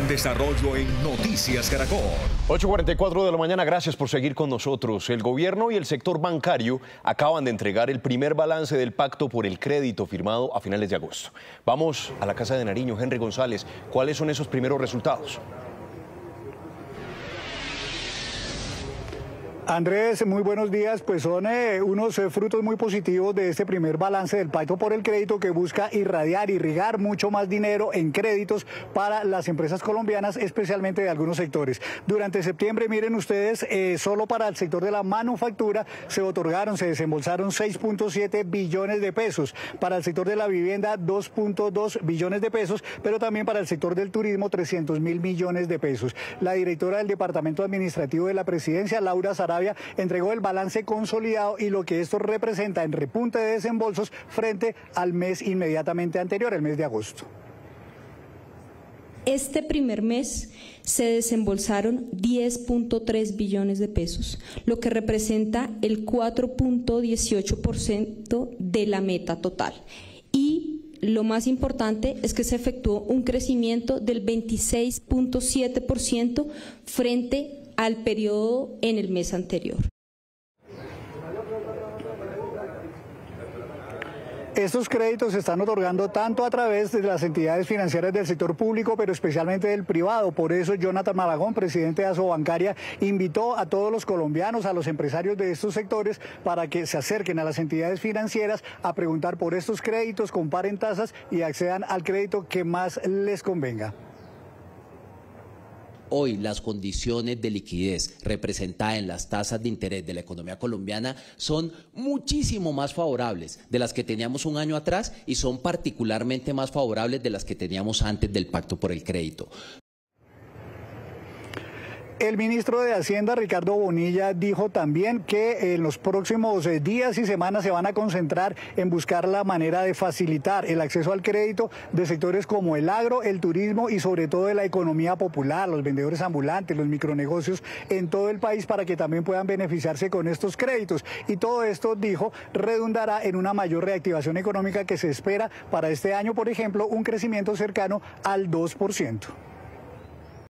en desarrollo en Noticias Caracol. 8:44 de la mañana, gracias por seguir con nosotros. El gobierno y el sector bancario acaban de entregar el primer balance del Pacto por el Crédito firmado a finales de agosto. Vamos a la Casa de Nariño. Henry González, ¿cuáles son esos primeros resultados? Andrés, muy buenos días. Pues son unos frutos muy positivos de este primer balance del Pacto por el Crédito que busca irrigar mucho más dinero en créditos para las empresas colombianas, especialmente de algunos sectores. Durante septiembre, miren ustedes, solo para el sector de la manufactura se desembolsaron 6.7 billones de pesos. Para el sector de la vivienda, 2.2 billones de pesos, pero también para el sector del turismo, 300.000 millones de pesos. La directora del Departamento Administrativo de la Presidencia, Laura Sarabia, entregó el balance consolidado y lo que esto representa en repunte de desembolsos frente al mes inmediatamente anterior, el mes de agosto. Este primer mes se desembolsaron 10.3 billones de pesos, lo que representa el 4.18% de la meta total. Y lo más importante es que se efectuó un crecimiento del 26.7% frente al periodo en el mes anterior. Estos créditos se están otorgando tanto a través de las entidades financieras del sector público, pero especialmente del privado. Por eso Jonathan Malagón, presidente de Asobancaria, invitó a todos los colombianos, a los empresarios de estos sectores, para que se acerquen a las entidades financieras a preguntar por estos créditos, comparen tasas y accedan al crédito que más les convenga. Hoy las condiciones de liquidez representadas en las tasas de interés de la economía colombiana son muchísimo más favorables de las que teníamos un año atrás y son particularmente más favorables de las que teníamos antes del Pacto por el Crédito. El ministro de Hacienda, Ricardo Bonilla, dijo también que en los próximos días y semanas se van a concentrar en buscar la manera de facilitar el acceso al crédito de sectores como el agro, el turismo y sobre todo de la economía popular, los vendedores ambulantes, los micronegocios en todo el país para que también puedan beneficiarse con estos créditos. Y todo esto, dijo, redundará en una mayor reactivación económica que se espera para este año, por ejemplo, un crecimiento cercano al 2%.